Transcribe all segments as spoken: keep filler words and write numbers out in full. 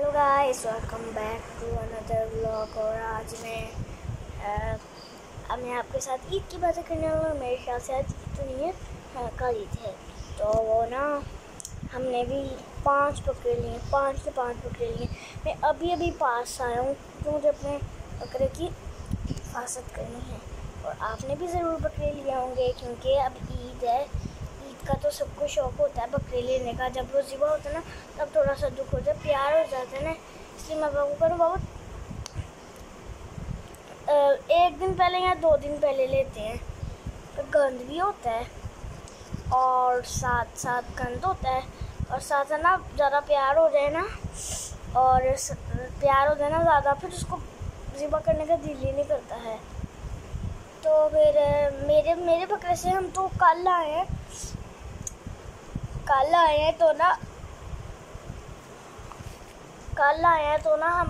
Hello guys, welcome back to another vlog. और आज मैं अ, अब मैं आपके साथ ईद की बातें करने वाला हूँ। मेरे ख्याल से आज ईद तो नहीं है, हाँ कल ईद है। तो वो ना हमने भी पांच बकरे लिए, पांच से पांच बकरे लिए। मैं अभी अभी पास आया हूँ तो मुझे अपने बकरे की हिफाजत करनी है। और आपने भी ज़रूर बकरे लिए होंगे क्योंकि अब ईद है। ईद का तो सबको शौक़ होता है बकरे लेने का। जब वो ज़िबा होता है ना तब थोड़ा सा दुख होता है, प्यार हो जाता है ना। इसलिए मैं बाबू करूँ बाबू एक दिन पहले या दो दिन पहले लेते हैं। तो गंद भी होता है और साथ साथ गंद होता है और साथ साथ ना ज़्यादा प्यार हो जाए ना और प्यार हो जाए ना ज़्यादा, फिर उसको ज़िबा करने का दिल ही नहीं करता है। तो फिर मेरे मेरे बकरे से हम तो कल आए हैं कल आए हैं तो ना कल आए हैं तो ना हम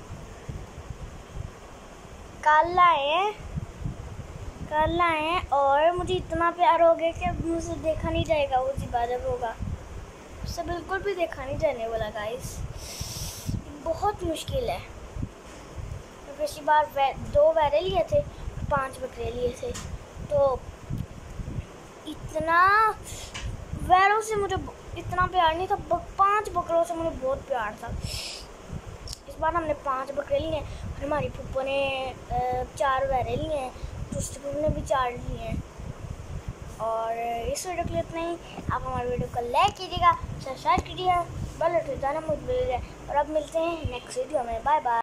कल आए हैं कल आए हैं और मुझे इतना प्यार हो गया कि अब मुझसे देखा नहीं जाएगा। वो ज़िबा जब होगा उससे बिल्कुल भी देखा नहीं जाने वाला गाइस। बहुत मुश्किल है। तो पिछली बार वे, दो वैरे लिए थे, पांच बकरे लिए थे। तो इतना वैरों से मुझे इतना प्यार नहीं था, पांच बकरों से मुझे बहुत प्यार था। इस बार हमने पांच बकरे लिए हैं। हमारी फूफो ने चार वैरे लिए हैं, दूसरी फूफो ने भी चार लिए हैं। और इस वीडियो के लिए इतना ही। आप हमारे वीडियो को लाइक कीजिएगा, सब्सक्राइब कीजिएगा, बेल नोटिफिकेशन मुझे मिल जाए। और अब मिलते हैं नेक्स्ट वीडियो में। Bye bye.